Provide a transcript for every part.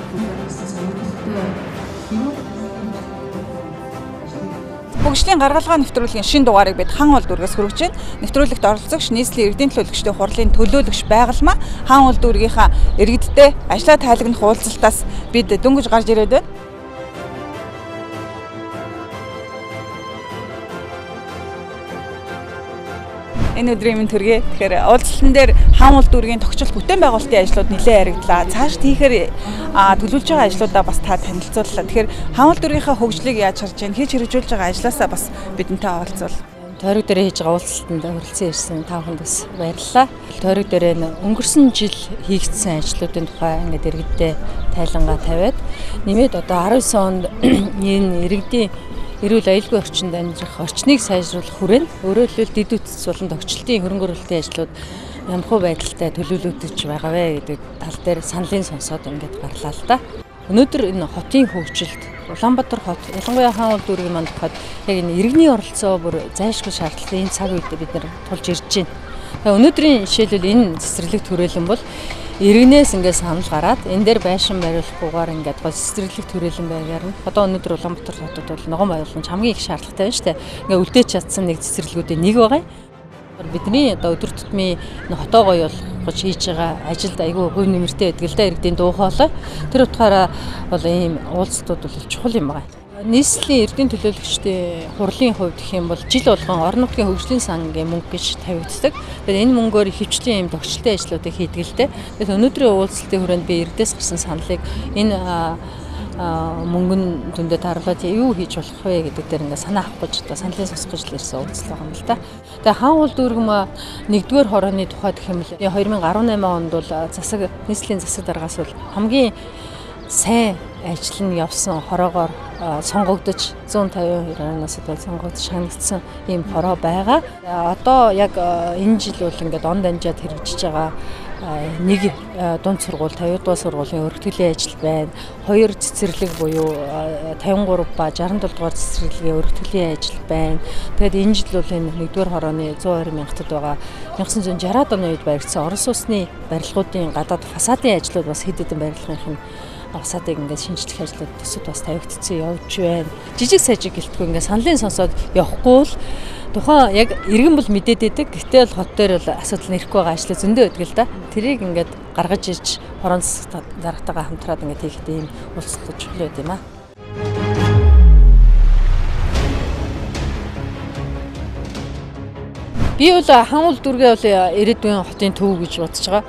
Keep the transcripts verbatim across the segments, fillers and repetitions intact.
Хөгжлийн гаргалгаа нэвтрүүлгийн шинэ дугаарыг бид хаан уул дүүргээс хүргэж байна. Нэвтрүүлэгт оролцогч нийслэлийн эрдэнэ төлөөлөгчдийн хурлын төлөөлөгч байгальмаа хаан уул дүүргийнхаа иргэдтэй ажлаа тайлагнах уулзалтаас бид дөнгөж гарч ирээд байна. Энэ өдрийн мэнд төргий. Тэгэхээр уулзалтан дээр хаан уул дүүргийн тогтчол бүтээн байгуулалтын ажлууд нэлээд яригдлаа. Цааш тийхээр төлөвлөж байгаа ажлуудаа бас та танилцууллаа. Тэгэхээр хаан уул дүүргийнхаа хөгжлийг яаж харж байна? Хийж хэрэгжүүлж байгаа ажлаасаа бас бидэнтэй оролцуул. Тойрог дээр хийж байгаа уулзалтанд хүрэлцэн ирсэн та бүхэнд бас баярлалаа. Тойрог дээр өнгөрсөн жил хийгдсэн ажлуудын тухай ингээд иргэдээ тайлангаа тавиад нэмээд одоо арван девять онд энэ иргэдийн эрүүл аюулгүй орчинд амьдрах орчныг сайжруулах хүрээнд өөрөөр хэлбэл дэд үтц болон тогтчлтын хөрөнгө оруулалтын ажлууд ямархуу байдалтай төлөвлөгдөж байгаа вэ гэдэг тал дээр саналын сонсоод ингээд гарлаа л да. Өнөөдөр энэ хотын хөгжилд Улаанбаатар хот ялангуяа хаан уул дүүргийн манд хот яг энэ иргэний оролцоо бүр зайлшгүй шаардлагатай энэ цаг үед бид нар тулж ирж байна. Тэгээ өнөөдрийн жишээлбэл энэ цэцэрлэг төрөлн бол иргэнээс ингээд санал гараад энэ дээр байшин бариулахгүйгээр ингээд гол цэцэрлэг төрөлн байгаар нь одоо өнөөдөр Улаанбаатар хотод бол ногоон байгууламж хамгийн их шаардлагатай байна шүү дээ. Ингээд үлдээж чадсан нэг цэцэрлэгүүдийн нэг байгаа. Бидний одоо өдөр тутмын хотоо гоё болгож хийж байгаа ажилд айгүй хөв нэмэртэй байдаг л да иргэдийн дуу хоолой. Тэр утгаараа бол ийм уулзалтууд бол чухал юм байна. Нийслэлийн эрдэнэ төлөөлөгчдийн хурлын хувьд гэх юм бол жил болгон орон нутгийн хөгжлийн сангийн мөнгө гэж тавигддаг. Тэгэхээр энэ мөнгөөр хөвчлийн юм тогтчлтын ажлуудыг хийдэг л дээ. Тэгэхээр өнөөдрийн уулзалтын хүрээнд би иргэдээс гарсан саналыг энэ мөнгөн дүндээ тааруулаад юу хийж болох вэ гэдэг дээр ингээ санаа авах гэж одоо саналын сонсох гэж ирсэн уулзалт байгаа юм л да. Тэгээ хаан уул дүүргэм нэгдүгээр хорооны тухай гэх юм бол две тысячи десять онд бол засаг нийслэлийн засаг даргаас бол хамгийн сайн ажил нь явсан хороогоор сонгогдож one fifty оноос бол сонгогдож хангагдсан ийм хороо байгаа. Одоо яг энэ жил бол ингээд он дамжаад хэрэгжиж байгаа нэг дунд сургууль fifty дугаар сургуулийн өргөтгөлийн ажил байна. Хоёр цэцэрлэг буюу fifty-three ба sixty-seven дугаар цэцэрлэгийн өргөтгөлийн ажил байна. Тэгээд энэ жил бол энэ нэгдүгээр хорооны one hundred twenty мянгатад байгаа nineteen sixty оны үед баригдсан Орос улсны барилгуудын гадаад фасадын ажлууд бас хэд хэдэн барилгын фасадыг ингээд шинжлэх ажлууд төсөд бас тавигдсан явж байна. Жижиг сажиг гэлтгүй ингээд саналын сонсоод явахгүй л тухайн яг иргэн бол мэдээд байдаг. Гэтэл хот дээр бол асуудал нэрэхгүй байгаа ажил зөндөө байдаг л да. Тэрийг ингээд гаргаж ирж хорон засаг даргатайгаа хамтраад ингээд хийхэд ийм уулзалт чухал байд юм аа. Би бол хаан уул дүүргээ бол ирээдүйн хотын төв гэж бодож байгаа.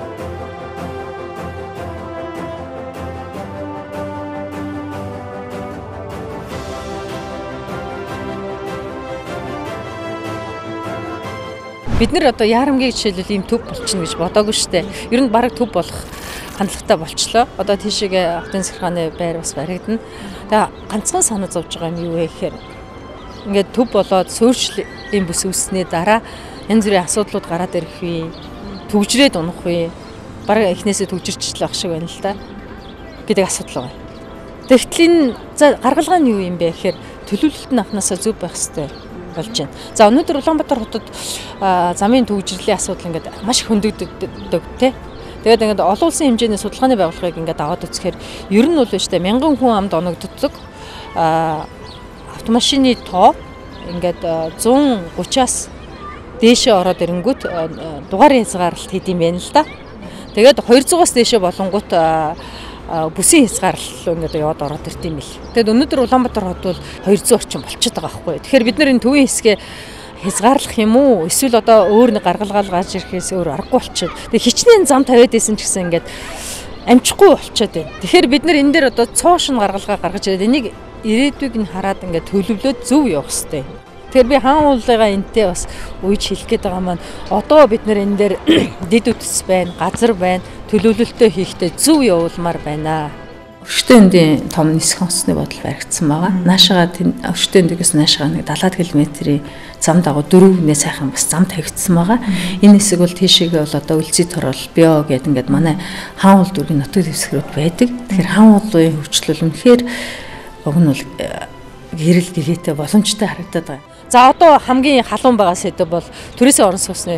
Бид нар одоо Яарамгийн жишээлбэл ийм төв болчихно гэж бодоогүй шүү дээ. Ер нь бараг төв болох хандлагатай болчлоо. Одоо тийшээ хотын сархааны байр бас баригдана. Тэгээ ганцхан санаа зовж байгаа юм юу вэ гэхээр ингээд төв болоод суурьшлийн бүс үүснээ дараа янз бүрийн асуудлууд гараад ирэх вэ? Төгжрээд унах вэ? Бараг эхнээсээ төгжирч л ах шиг байна л да. Гэдэг асуудал байна. Тэгтэл энэ за гаргалгаа нь юу юм бэ гэхээр төлөвлөлт нь анханасаа зөв байх хэрэгтэй болж байна. За өнөөдөр Улаанбаатар хотод замын төвжирлийн асуудал ингээд маш их хөндөгддөг тий. Тэгээд ингээд олон улсын хэмжээний судалгааны байгууллагыг ингээд аваад үзэхээр ер нь бол шүү дээ мянган хүн амд оногддог автомашины тоо ингээд one thirty-аас дээшээ ороод ирэнгүүт дугаарын хязгаарлалт хийдэм байх л да. Тэгээд two hundred-аас дээшээ болонгууд бүсийн хязгаарлал ингээд яваад ороод ирд юм бил. Тэгэд өнөөдөр Улаанбаатар хот бол two hundred орчим болчиход байгаа байхгүй. Тэгэхээр бид нар энэ төвийн хэсгээ хязгаарлах юм уу? Эсвэл одоо өөр нэг гаргалгаал гарч ирэхээс өөр аргагүй болчиход. Тэгээ хичнээн зам тавиад байсан ч гэсэн ингээд амжихгүй болчиход байна. Тэгэхээр бид нар энэ дээр одоо цоошин гаргалгаа гаргаж ирээд энийг ирээдүйг нь хараад ингээд төлөвлөөд зөв явах хэрэгтэй. Тэгэхээр би хаан уулыгаа энтэй бас үеж хэлэх гээд байгаа маань одоо бид нар энэ дээр дэд үтс байна, газар байна, төлөвлөлтөө хийхдээ зөв явуулмаар байна. Өршөтөн эндийн том нисэх онцны бодол баригдсан байгаа. Наашаага өршөтөн эндээс наашаага нэг seventy км-ийн зам дагуу дөрвөн сайхан бас зам тавигдсан байгаа. Энэ хэсэг бол тийшээгээ бол одоо үлзий торол био гэдэг ингээд манай хаан уул дүүргийн нутаг дэвсгэрүүд байдаг. Тэгэхээр хаан уулын хөгжлөл үнэхээр уг нь бол гэрэл гэлээтэй боломжтой харагдаад байгаа. За одоо хамгийн халуун байгаа сэдв бол төрөөсөө орон сууцны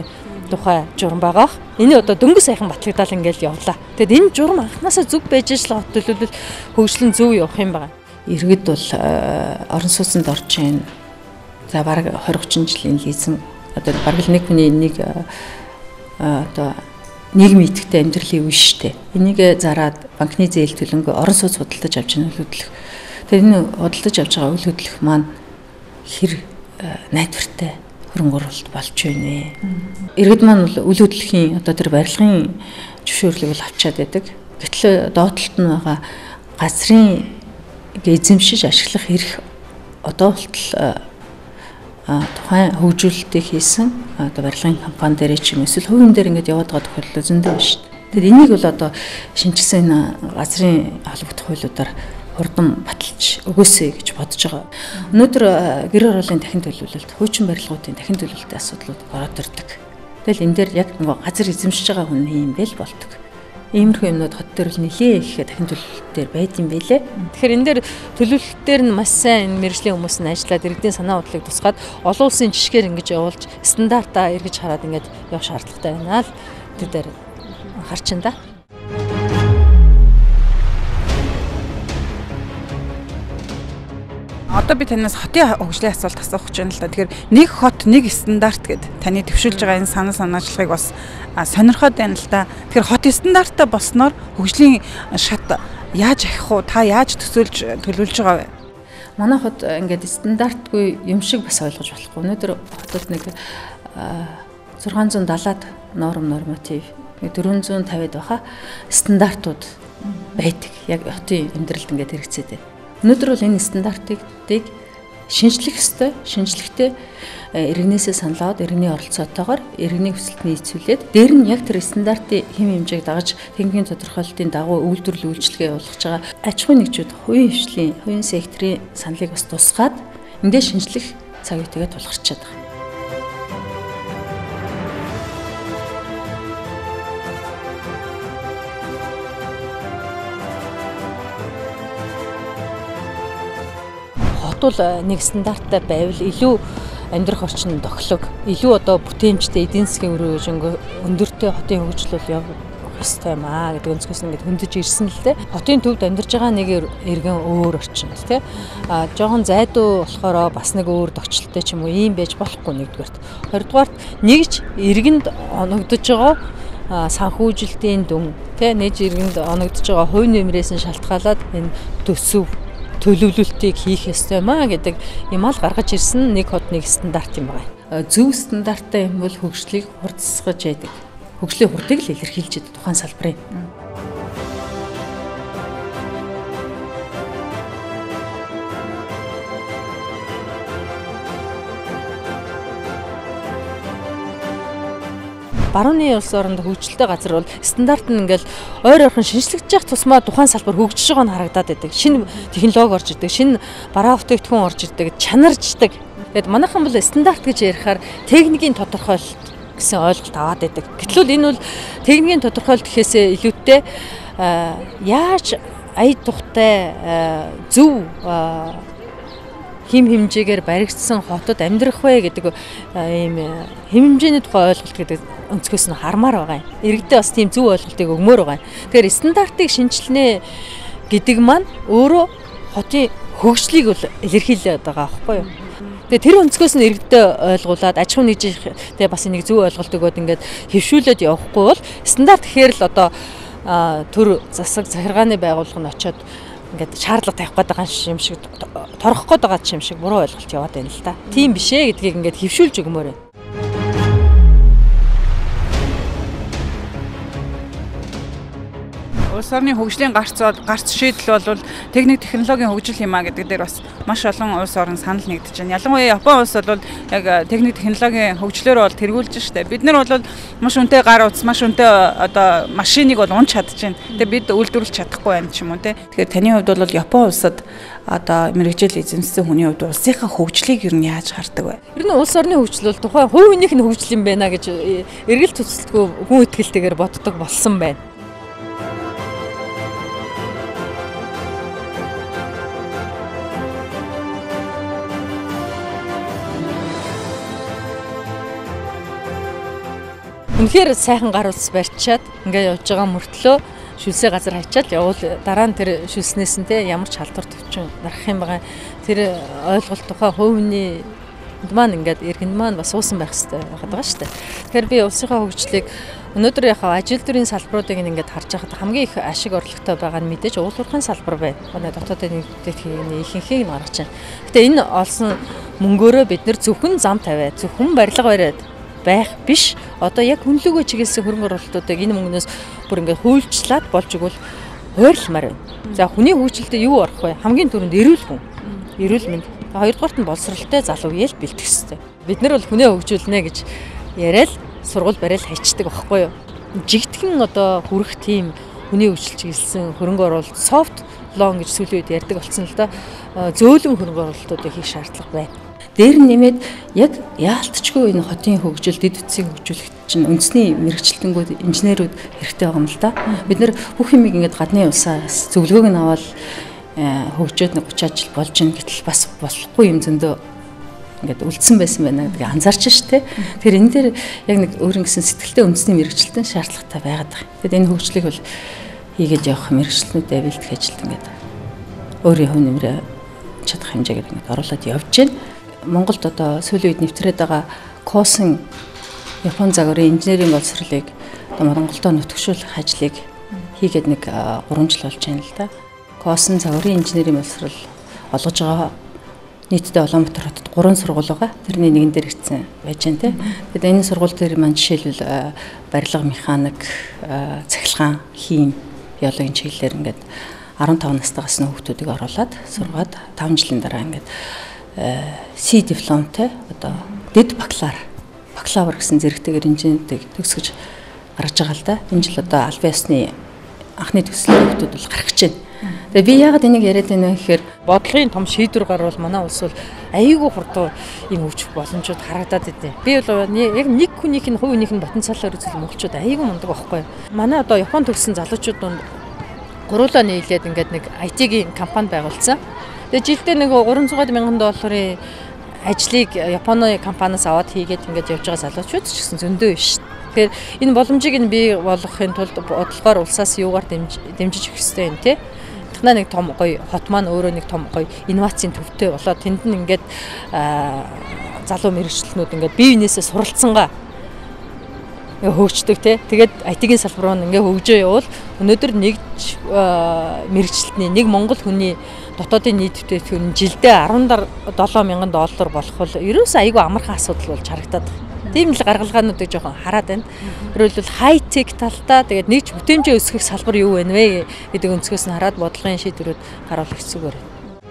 тухай журам байгаа. Энэ одоо дөнгөж сайхан батлагдал ингээл явлаа. Тэгэд энэ журам анхнаасаа зөв байж ижил хөдөлгөл хөгжлөн зөв явах юм байна. Иргэд бол орон сууцнд орж ийн. За бараг двадцать тридцать жилийн хийсэн одоо бараг л нэг хүний нэг одоо нийгмийн идэвхтэй амьдралын үе шүү дээ. Энийг зараад банкны зээл төлөнгө орон сууц худалдаж авч байгаа үйл хөдлөх. Тэгэхээр энэ худалдаж авч байгаа үйл хөдлөх маань хэр найдвартай хөрөнгө оруулалт болж байна. Иргэд маань бол үйл хөдлөхийн одоо тэр барилгын зөвшөөрлийг бол авчаад байдаг. Гэтэл доотлолт нь байгаа газрын эзэмшиж ашиглах эрх одоо болтол тухайн хөгжүүлэлтийг хийсэн одоо барилгын компани дээр ч юм эсвэл хувийн дээр ингээд яваад байгаа тохиолдол зөндөө байна шүү дээ. Тэгэхээр энийг бол одоо шинжилсэн энэ газрын холбогдох хуулиудаар хурдан баталж өгөөсэй гэж бодож байгаа. Өнөөдөр гэр ороолын дахин төлөвлөлт, хуучин барилгуудын дахин төлөвлөлтийн асуудлууд ороод ирдэг. Тэгэл энэ дээр яг нэг газар эзэмшиж байгаа хүн юм бэл болдог. Иймэрхүү юмнууд хот дээр л нэлээ их дахин төлөвлөлтөөр байд юм бэлээ. Тэгэхээр энэ дээр төлөвлөлтөөр нь маш сайн мэргэжлийн хүмүүс нь ажиллаад иргэдийн санаа бодлыг тусгаад олон улсын жишгээр ингэж явуулж стандартаа эргэж хараад ингэж явах шаардлагатай байна л тэр дээр харчин да. Одоо би танаас хотын хөгжлийн асуулт асуух гэж байна л да. Тэгэхээр нэг хот нэг стандарт гэд таны төвшүүлж байгаа энэ санаа санаачлагыг бас сонирхоод байна л да. Тэгэхээр хот стандарттай болсноор хөгжлийн шат яаж ахих уу? Та яаж төсөөлж төлөвлөж байгаа вэ? Манай хот ингээд стандартгүй юм шиг бас ойлгож болохгүй. Өнөөдөр хотод нэг зургаан зуун далаад норм норматив дөрвөн зуун тавиад байхаа стандартууд байдаг. Яг хотын амьдралд ингээд хэрэгцээд байна. Өнөөдөр бол энэ стандартыг шинжлэх ёстой. Шинжлэхдээ иргэнээсээ санал аваад иргэний оролцоотойгоор иргэний хүсэлт нийцүүлээд дээр нь яг тэр стандартын хэм хэмжээг дагаж техникийн тодорхойлолтын дагуу үйлдвэрлэл үйлчилгээ явуулж байгаа аж ахуйн нэгжүүд хувийн хвшлийн, хувийн секторын саналыг бас тусгаад эндээ шинжлэх цаг үетэйгээ тулгарчаад байгаа. Хотол нэг стандарттай байвал илүү амьдрах орчин тохилог, илүү одоо бүтээмжтэй эдийн засгийн үр хөвжинг өндөртэй хотын хөгжил бол явах ёстой юм аа гэдэг өнцгөөс нь ингээд хөндөж ирсэн л дээ. Хотын төвд амьдарч байгаа нэг иргэн өөр орчин л тий. А жоохон зайдуу болохоор бас нэг өөр догчлолтой ч юм уу ийм байж болохгүй нэгдүгээрт. Хоёрдугаарт нэгж иргэнд оногдож байгаа санхүүжилтийн дүн тий нэг иргэнд оногдож байгаа хувь нэмрээс нь шалтгаалаад энэ төсөв төлөвлөлтийг хийх ёстой маа гэдэг юм ал гаргаж ирсэн нэг хот нэг стандарт юм байна. Зөв стандарттай юм бол хөгжлийг хурцсгаж яадаг. Хөгжлийн хурдыг л илэрхийлж яадаг тухайн салбарын. Барууны улс оронд хөгжилтэй газар бол стандарт нь ингээл ойр ойрхон шинжлэгдэж явах тусмаа тухайн салбар хөгжиж байгаа нь харагдаад байдаг. Шинэ технологи орж ирдэг, шинэ бараа бүтээгдэхүүн орж ирдэг, чанарждаг. Тэгэд манайхан бол стандарт гэж ярихаар техникийн тодорхойлолт гэсэн ойлголт аваад байдаг. Гэтэл энэ бол техникийн тодорхойлолт гэхээсээ илүүтэй яаж ая тухтай зөв хим хэмжээгээр баригдсан хотод амьдрах вэ гэдэг ийм хим хэмжээний тухай ойлголт гэдэг өнцгөөс нь хармаар байгаа юм. Иргэдээ бас тийм зөв ойлголтыг өгмөр байгаа юм. Тэгэхээр стандартыг шинжилнэ гэдэг маань өөрөө хотын хөгжлийг бол илэрхийлээд байгаа аахгүй юу? Тэгээ тэр өнцгөөс нь иргэдээ ойлгуулад аж ахуйн нэгжтэй бас энийг зөв ойлголт өгөөд ингээд хэвшүүлээд явахгүй бол стандарт гэхээр л одоо төр засаг захиргааны байгууллага нь очиод ингээд шаардлага тавих гээд байгаа юм шиг торох гээд байгаа юм шиг буруу ойлголт яваад байна л да. Тийм биш ээ гэдгийг ингээд хэвшүүлж өгмөр байна. Улс орны хөгжлийн гарц гарц шийдэл бол техник технологийн хөгжил юм а гэдэг дээр бас маш олон улс орн санал нэгдэж байна. Ялангуяа Япон улс бол яг техник технологийн хөгжлөөр бол тэргүүлж штэ. Бид нар бол маш үнэтэй гар утас, маш үнэтэй одоо машиныг бол унж чадж байна. Тэгээ бид үйлдвэрлэж чадахгүй байна ч юм уу те. Тэгэхээр таны хувьд бол Япон улсад одоо мэрэгжил эзэмшсэн хүний хувьд улсынхаа хөгжлийг ер нь яаж хардаг вэ? Ер нь улс орны хөгжил бол тухайн хувь хүнийх нь хөгжил юм байна гэж эргэл төсөлтгүй хүн итгэлтэйгээр боддог болсон байна. Үнэхээр сайхан гар утас барьчаад ингээ явж байгаа мөртлөө шүлсээ газар хачаад явуул дараа нь тэр шүлснээс нь те ямар ч халдвар төвчин нарах юм байгаа. Тэр ойлголт тухай хувийн маань ингээд иргэн маань бас суусан байх хэрэгтэй байгаа шүү дээ. Тэгэхээр би улсынхаа хөгжлийг өнөөдөр яхаа ажил төрийн салбаруудыг ингээд харж байхад хамгийн их ашиг орлоготой байгаа нь мэдээж уул уурхайн салбар байна. Манай дотоодын нэгтгэхийн ихэнхийг нь гаргаж байна. Гэтэ энэ олсон мөнгөөрөө бид нэр зөвхөн зам тавиад зөвхөн барилга бариад байх биш. Одоо яг хүнлүгөө чиглэсэн хөрөнгө оруулалтуудыг энэ мөнгнөөс бүр ингээд хуульчлаад болж игэл хойрлмаар байна. За хүний хөгжилтэд юу орох вэ? Хамгийн түрүүнд эрүүл хүн. Эрүүл мэнд. Хоёрдугаарт нь боловсролтой залуу ял бэлтгэх хэрэгтэй. Бид нар бол хүнээ хөгжүүлнэ гэж яриад сургууль барайл хайчдаг байхгүй юу? Жигтгэн одоо хүрэх тийм хүний хөгжил чиглэсэн хөрөнгө оруулалт софт лон гэж сүүлийн үед ярьдаг болсон л да. Зөөлөн хөрөнгө оруулалтуудыг хийх шаардлага байна. Дээр нь нэмээд яг яалтчгүй энэ хотын хөгжил, дэд үтсийг хөгжүүлэхэд чинь үндэсний мэрэгчлэлтэнгүүд, инженерүүд хэрэгтэй байгаа юм л да. Бид нар бүх юмыг ингээд гадны улсаас зөвлөгөөг нь аваад хөгжөөд нэг гучин жил болж ин гэтэл бас болохгүй юм зөндөө ингээд үлдсэн байсан байна гэдгийг анзаарч штэ. Тэгэхээр энэ дээр яг нэг өөр ингэсэн сэтгэлтэй үндэсний мэрэгчлэлтэн шаардлагатай байгаад байгаа. Тэгэд энэ хөгжлийг бол хийгээд явах мэрэгчлэлтнүүдэд бэлтгэх ажилд ингээд өөрийн хувь нэмрээ чадах хэмжээгээр ингээд оруулаад явж байна. Монголд одоо сүүлийн үед нэвтрээд байгаа Косын Япон загварын инженерийн боловсролыг Монголдо нутагшуулах ажлыг хийгээд нэг гурван жил болж байна л да. Косын загварын инженерийн боловсрол олгож байгаа нийтдээ Улаанбаатар хотод гурван сургууль байгаа. Тэрний нэгэн дээр ирсэн байж байна те. Тэгэд энэ сургууль дээр маань жишээлбэл барилга механик, цахилгаан, хийм, биологийн чиглэлээр ингээд арван таван настайгаас нь хүүхдүүдийг оруулаад сургаад таван жилийн дараа ингээд C дипломтой одоо дэд бакалавр бакалавр гэсэн зэрэгтэйгээр инженерийг төгсгөж гаргаж байгаа л да. Энэ жил одоо албан ёсны анхны төслийн хүүхдүүд бол гарах гэж байна. Тэгээ би яагаад энийг яриад байна вэ гэхээр бодлогын том шийдвэр гарвал манай улс бол аюулгүй хурдан юм өвчих боломжууд харагдаад идэв. Би бол яг нэг хүнийх нь хувийнх нь потенциалаар үзвэл монголчууд аюулгүй мундаг байхгүй. Манай одоо Япон төгссөн залуучууд донд гуруулаа нийлээд ингээд нэг ай ти-гийн компани байгуулсан. Тэгээ жилдээ нэг гурван зуун мянган долларын ажлыг Японы компаниас аваад хийгээд ингээд явж байгаа залуучууд ч гэсэн зөндөө биш. Тэгэхээр энэ боломжийг нь бий болгохын тулд бодлогоор улсаас юугаар дэмжиж өгөх хэрэгтэй юм те. Технаа нэг том гоё хот маань өөрөө нэг том гоё инновацийн төвтэй болоод тэнд нь ингээд залуу мэрэгчлэнүүд ингээд бие биенээсээ суралцсангаа хөгждөг те. Тэгээд ай ти-гийн салбар маань ингээд хөгжөө явал өнөөдөр нэг мэрэгчлэлтний нэг монгол хүний дотоодын нийт бүтээгдэхүүн жилдээ арван долоо мянган доллар болох бол ерөөсөө айгүй амархан асуудал болж харагдаад байна. Тийм л гаргалгаануудыг жоохон хараад байна. Өөрөлдвөл хай тек талдаа тэгээд нэгж бүтээмжээ өсгөх салбар юу вэ нэ гэдэг өнцгөөс нь хараад бодлогын шийдвэрүүд гаргах хэцүүгээр байна.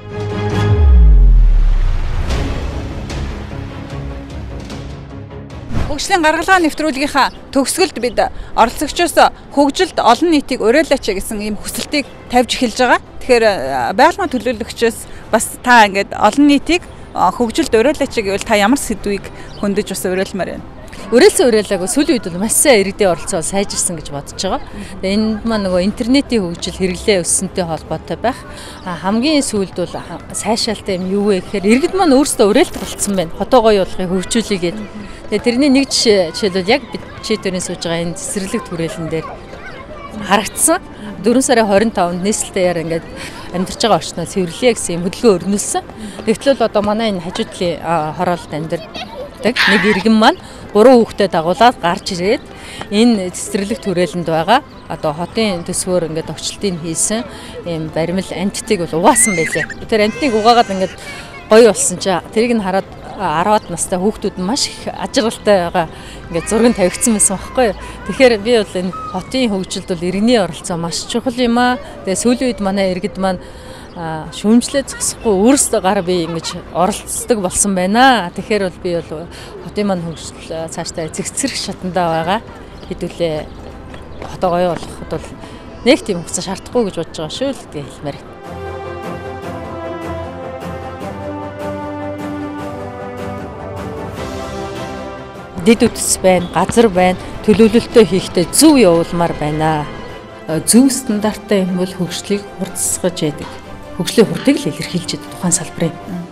Хөгжлийн гаргалгаа нэвтрүүлгийнхаа төгсгөлд бид оролцогчоос хөгжилд олон нийтийг уриалаач гэсэн ийм хүсэлтийг тавьж эхэлж байгаа. Тэгэхээр байгууллагын төлөөлөгчөөс бас та ингээд олон нийтийг хөгжилд уриалаач гэвэл та ямар сэдвийг хөндөж бас уриалмаар байна? Уриалсан уриалаагүй сүүлийн үед бол маш сайн иргэдийн оролцоо сайжирсан гэж бодож байгаа. Тэгээ энд маань нөгөө интернетийн хөгжил хэрэглээ өссөнтэй холбоотой байх. Хамгийн сүүлд бол сайшаалтай юм юу вэ гэхээр иргэд маань өөрсдөө уриалдаг болцсон байна. Хотоо гоё болгохыг хөгжүүлье гэдэг. Тэгээ тэрний нэг жишээ жишээлбэл яг бид чийдэрийн сууж байгаа энэ цэцэрлэг түрээлэн дээр харагдсан. дөрвөн сарын хорин тавнд нийслэлээр ингээд амьдарч байгаа орчноо цэвэрлэе гэсэн юм хөдөлгөөн өрнүүлсэн. Тэгтэл одоо манай энэ хажуудлын хороолт амьдардаг нэг иргэн маань гурван хүүхдэд дагуулад гарч ирээд энэ цэцэрлэг түрээлэнд байгаа одоо хотын төсвөөр ингээд огчлтыг хийсэн ийм баримл амттыг бол угаасан байлээ. Тэр амтныг угаагаад ингээд гоё болсон чи тэрийг нь хараад арваад настай хүүхдүүд нь маш их ажралтай байгаа ингээд зураг тавигдсан байсан байхгүй юу. Тэгэхээр би бол энэ хотын хөгжилд бол иргэний оролцоо маш чухал юм аа. Тэгээ сүүлийн үед манай иргэд маань шүүмжлээ зогсохгүй өөрсдөө гар бие ингэж оролцдог болсон байна. Тэгэхээр бол би бол хотын маань хөгжил цаашдаа зэгцэрх шатандаа байгаа. Хэдүүлээ хотоо гоё болгоход бол нэг тийм хугацаа шаардахгүй гэж бодож байгаа шүү л гэж хэлмээр. Дэд үтс байна, газар байна, төлөвлөлтөө хийхдээ зөв явуулмаар байна. Зөв стандарттай юм бол хөгжлийг хурцсгаж яадаг. Хөгжлийн хурдыг л илэрхийлж яадаг тухайн салбарын.